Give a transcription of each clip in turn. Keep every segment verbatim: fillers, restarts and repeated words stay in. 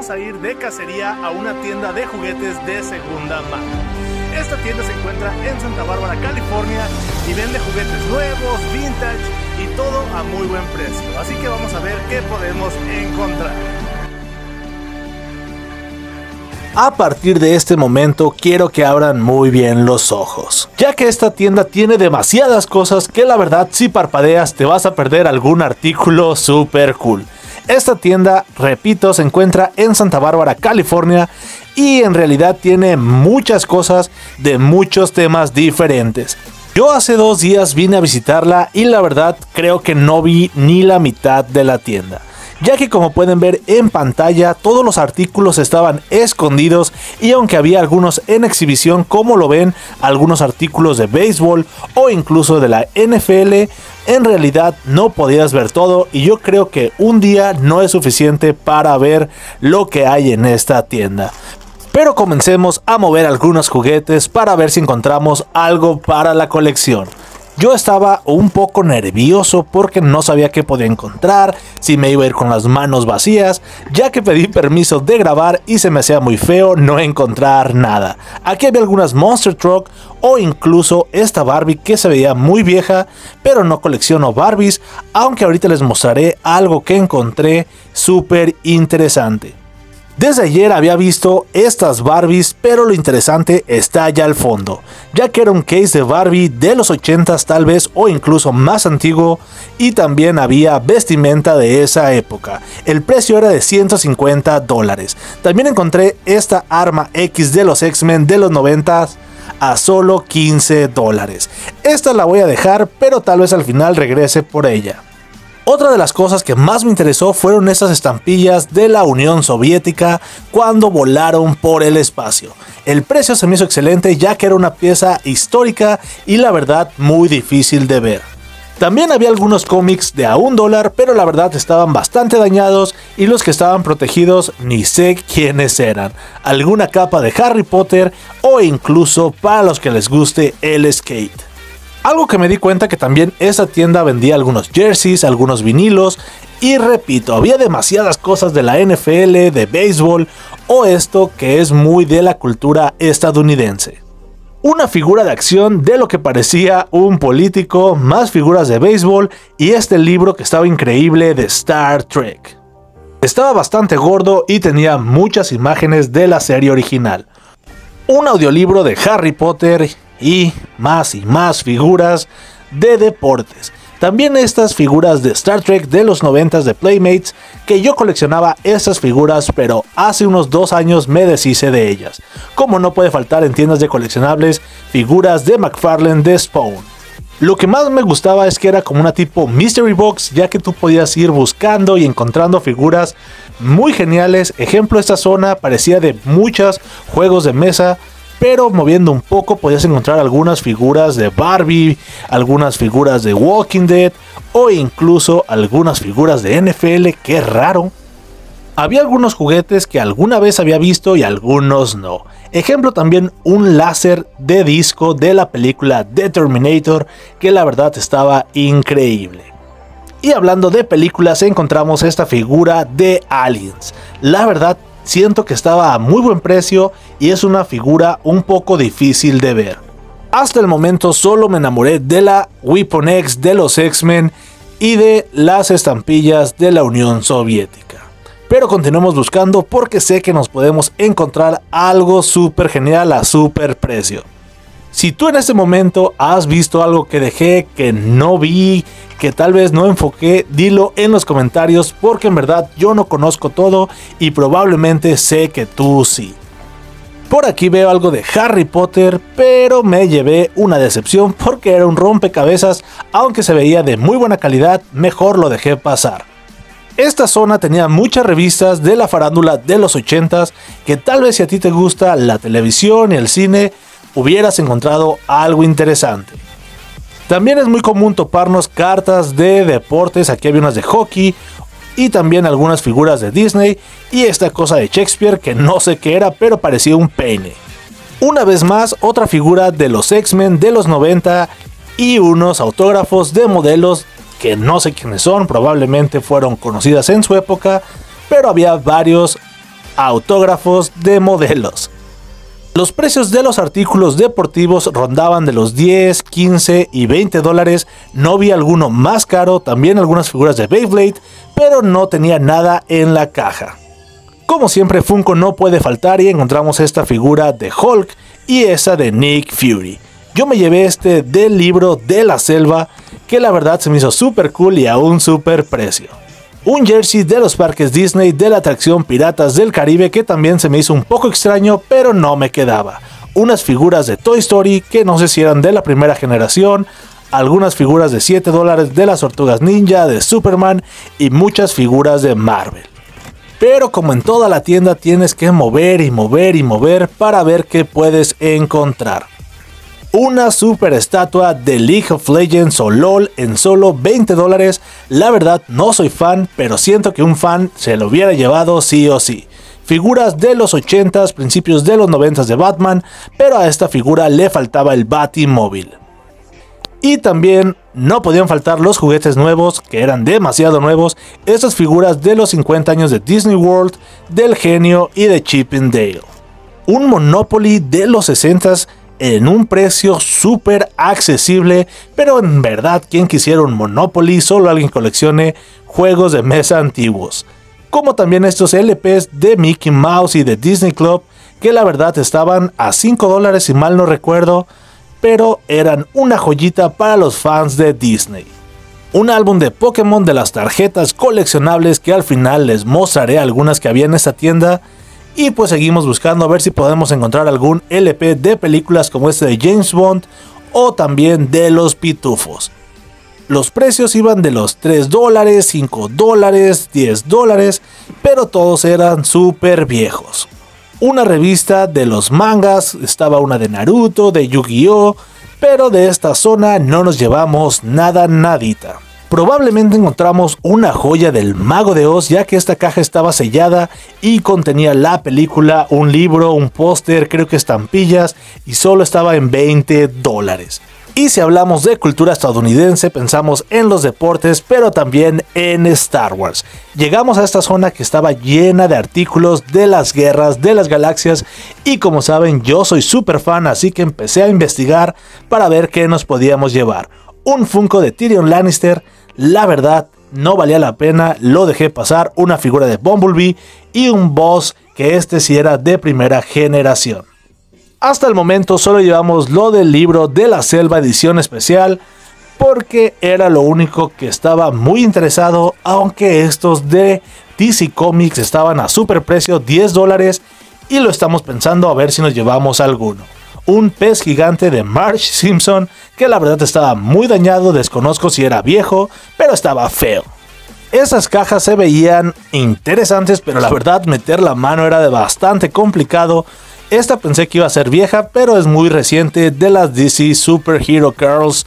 vamos a ir de cacería a una tienda de juguetes de segunda mano. Esta tienda se encuentra en Santa Bárbara, California, y vende juguetes nuevos, vintage y todo a muy buen precio. Así que vamos a ver qué podemos encontrar. A partir de este momento quiero que abran muy bien los ojos, ya que esta tienda tiene demasiadas cosas que la verdad si parpadeas te vas a perder algún artículo super cool. Esta tienda, repito, se encuentra en Santa Bárbara, California, y en realidad tiene muchas cosas de muchos temas diferentes. Yo hace dos días vine a visitarla y la verdad creo que no vi ni la mitad de la tienda, ya que como pueden ver en pantalla todos los artículos estaban escondidos y aunque había algunos en exhibición, como lo ven, algunos artículos de béisbol o incluso de la N F L, en realidad no podías ver todo y yo creo que un día no es suficiente para ver lo que hay en esta tienda. Pero comencemos a mover algunos juguetes para ver si encontramos algo para la colección. Yo estaba un poco nervioso porque no sabía qué podía encontrar, si me iba a ir con las manos vacías, ya que pedí permiso de grabar y se me hacía muy feo no encontrar nada. Aquí había algunas Monster Truck o incluso esta Barbie que se veía muy vieja, pero no colecciono Barbies, aunque ahorita les mostraré algo que encontré súper interesante. Desde ayer había visto estas Barbies, pero lo interesante está allá al fondo, ya que era un case de Barbie de los ochentas tal vez o incluso más antiguo, y también había vestimenta de esa época. El precio era de ciento cincuenta dólares. También encontré esta arma X de los X-Men de los noventas a solo quince dólares. Esta la voy a dejar, pero tal vez al final regrese por ella. Otra de las cosas que más me interesó fueron esas estampillas de la Unión Soviética cuando volaron por el espacio. El precio se me hizo excelente ya que era una pieza histórica y la verdad muy difícil de ver. También había algunos cómics de a un dólar, pero la verdad estaban bastante dañados y los que estaban protegidos ni sé quiénes eran. Alguna capa de Harry Potter o incluso para los que les guste el skate. Algo que me di cuenta que también esa tienda vendía algunos jerseys, algunos vinilos y repito, había demasiadas cosas de la N F L, de béisbol o esto que es muy de la cultura estadounidense. Una figura de acción de lo que parecía un político, más figuras de béisbol y este libro que estaba increíble de Star Trek. Estaba bastante gordo y tenía muchas imágenes de la serie original. Un audiolibro de Harry Potter y más y más figuras de deportes. También estas figuras de Star Trek de los noventas de Playmates, que yo coleccionaba estas figuras, pero hace unos dos años me deshice de ellas. Como no puede faltar en tiendas de coleccionables, figuras de McFarlane de Spawn. Lo que más me gustaba es que era como una tipo Mystery Box, ya que tú podías ir buscando y encontrando figuras muy geniales. Ejemplo, esta zona parecía de muchos juegos de mesa, pero moviendo un poco podías encontrar algunas figuras de Barbie, algunas figuras de Walking Dead o incluso algunas figuras de N F L, qué raro. Había algunos juguetes que alguna vez había visto y algunos no. Ejemplo también un láser de disco de la película The Terminator, que la verdad estaba increíble. Y hablando de películas, encontramos esta figura de Aliens. La verdad siento que estaba a muy buen precio y es una figura un poco difícil de ver. Hasta el momento solo me enamoré de la Weapon X de los X-Men y de las estampillas de la Unión Soviética. Pero continuemos buscando porque sé que nos podemos encontrar algo súper genial a súper precio. Si tú en este momento has visto algo que dejé, que no vi, que tal vez no enfoqué, dilo en los comentarios porque en verdad yo no conozco todo y probablemente sé que tú sí. Por aquí veo algo de Harry Potter, pero me llevé una decepción porque era un rompecabezas, aunque se veía de muy buena calidad, mejor lo dejé pasar. Esta zona tenía muchas revistas de la farándula de los ochentas que tal vez si a ti te gusta la televisión y el cine, hubieras encontrado algo interesante. También es muy común toparnos cartas de deportes, aquí había unas de hockey y también algunas figuras de Disney y esta cosa de Shakespeare que no sé qué era pero parecía un peine. Una vez más otra figura de los X-Men de los noventa y unos autógrafos de modelos que no sé quiénes son, probablemente fueron conocidas en su época, pero había varios autógrafos de modelos. Los precios de los artículos deportivos rondaban de los diez, quince y veinte dólares, no vi alguno más caro, también algunas figuras de Beyblade, pero no tenía nada en la caja. Como siempre, Funko no puede faltar y encontramos esta figura de Hulk y esa de Nick Fury. Yo me llevé este del libro de la selva, que la verdad se me hizo súper cool y a un súper precio. Un jersey de los parques Disney de la atracción Piratas del Caribe que también se me hizo un poco extraño, pero no me quedaba. Unas figuras de Toy Story que no sé si eran de la primera generación, algunas figuras de siete dólares de las Tortugas Ninja, de Superman y muchas figuras de Marvel. Pero como en toda la tienda tienes que mover y mover y mover para ver qué puedes encontrar. Una super estatua de League of Legends o LOL en solo veinte dólares. La verdad no soy fan, pero siento que un fan se lo hubiera llevado sí o sí. Figuras de los ochentas, principios de los noventas de Batman, pero a esta figura le faltaba el Batimóvil. Y también no podían faltar los juguetes nuevos, que eran demasiado nuevos, esas figuras de los cincuenta años de Disney World, del Genio y de Chip 'n Dale. Un Monopoly de los sesentas en un precio súper accesible, pero en verdad, ¿quién quisiera un Monopoly? Solo alguien coleccione juegos de mesa antiguos. Como también estos L Pes de Mickey Mouse y de Disney Club, que la verdad estaban a cinco dólares si mal no recuerdo, pero eran una joyita para los fans de Disney. Un álbum de Pokémon de las tarjetas coleccionables que al final les mostraré algunas que había en esta tienda. Y pues seguimos buscando a ver si podemos encontrar algún L P de películas como este de James Bond o también de los Pitufos. Los precios iban de los tres dólares, cinco dólares, diez dólares, pero todos eran súper viejos. Una revista de los mangas, estaba una de Naruto, de Yu-Gi-Oh, pero de esta zona no nos llevamos nada nadita. Probablemente encontramos una joya del Mago de Oz, ya que esta caja estaba sellada y contenía la película, un libro, un póster, creo que estampillas, y solo estaba en veinte dólares. Y si hablamos de cultura estadounidense, pensamos en los deportes, pero también en Star Wars. Llegamos a esta zona que estaba llena de artículos de las guerras, de las galaxias, y como saben, yo soy súper fan, así que empecé a investigar para ver qué nos podíamos llevar. Un Funko de Tyrion Lannister. La verdad no valía la pena, lo dejé pasar. Una figura de Bumblebee y un boss que este sí era de primera generación. Hasta el momento solo llevamos lo del libro de la selva edición especial, porque era lo único que estaba muy interesado, aunque estos de D C Comics estaban a super precio, diez dólares, y lo estamos pensando a ver si nos llevamos alguno. Un pez gigante de Marge Simpson, que la verdad estaba muy dañado, desconozco si era viejo, pero estaba feo. Esas cajas se veían interesantes, pero la verdad meter la mano era de bastante complicado. Esta pensé que iba a ser vieja, pero es muy reciente, de las D C Super Hero Girls.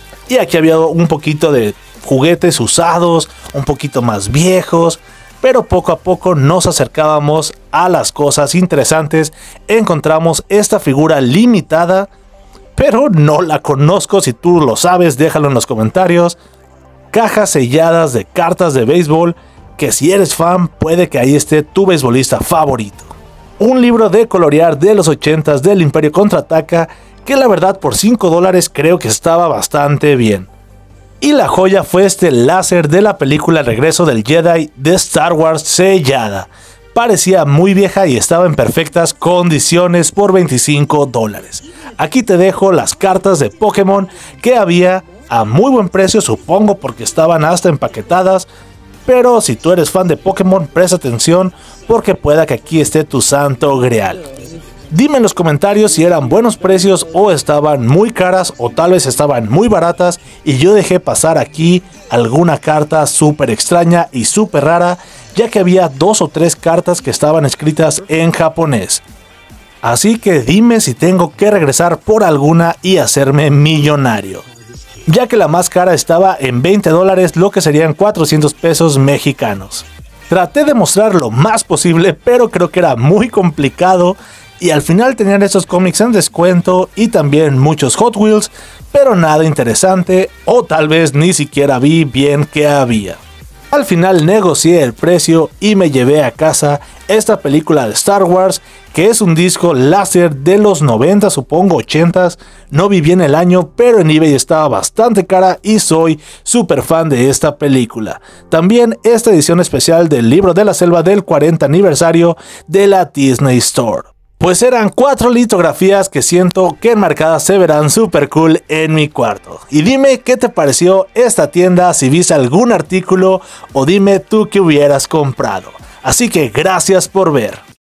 Y aquí había un poquito de juguetes usados, un poquito más viejos, pero poco a poco nos acercábamos a las cosas interesantes. Encontramos esta figura limitada, pero no la conozco. Si tú lo sabes, déjalo en los comentarios. Cajas selladas de cartas de béisbol, que si eres fan puede que ahí esté tu beisbolista favorito. Un libro de colorear de los ochentas del Imperio Contraataca, que la verdad por cinco dólares creo que estaba bastante bien. Y la joya fue este láser de la película Regreso del Jedi de Star Wars sellada. Parecía muy vieja y estaba en perfectas condiciones por veinticinco dólares. Aquí te dejo las cartas de Pokémon que había a muy buen precio, supongo porque estaban hasta empaquetadas. Pero si tú eres fan de Pokémon, presta atención porque pueda que aquí esté tu santo grial. Dime en los comentarios si eran buenos precios o estaban muy caras o tal vez estaban muy baratas y yo dejé pasar aquí alguna carta súper extraña y súper rara, ya que había dos o tres cartas que estaban escritas en japonés. Así que dime si tengo que regresar por alguna y hacerme millonario, ya que la más cara estaba en veinte dólares, lo que serían cuatrocientos pesos mexicanos. Traté de mostrar lo más posible, pero creo que era muy complicado. Y al final tenían estos cómics en descuento y también muchos Hot Wheels, pero nada interesante, o tal vez ni siquiera vi bien qué había. Al final negocié el precio y me llevé a casa esta película de Star Wars, que es un disco láser de los noventa, supongo ochentas, no vi bien el año, pero en eBay estaba bastante cara y soy súper fan de esta película. También esta edición especial del Libro de la Selva del cuarenta aniversario de la Disney Store. Pues eran cuatro litografías que siento que enmarcadas se verán super cool en mi cuarto. Y dime qué te pareció esta tienda, si viste algún artículo o dime tú qué hubieras comprado. Así que gracias por ver.